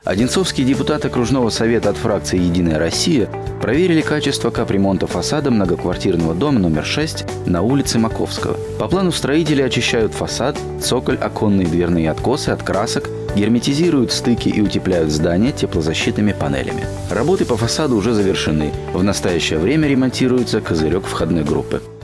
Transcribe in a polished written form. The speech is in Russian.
Одинцовские депутаты окружного совета от фракции «Единая Россия» проверили качество капремонта фасада многоквартирного дома номер 6 на улице Маковского. По плану строители очищают фасад, цоколь, оконные дверные откосы от красок, герметизируют стыки и утепляют здание теплозащитными панелями. Работы по фасаду уже завершены. В настоящее время ремонтируется козырек входной группы.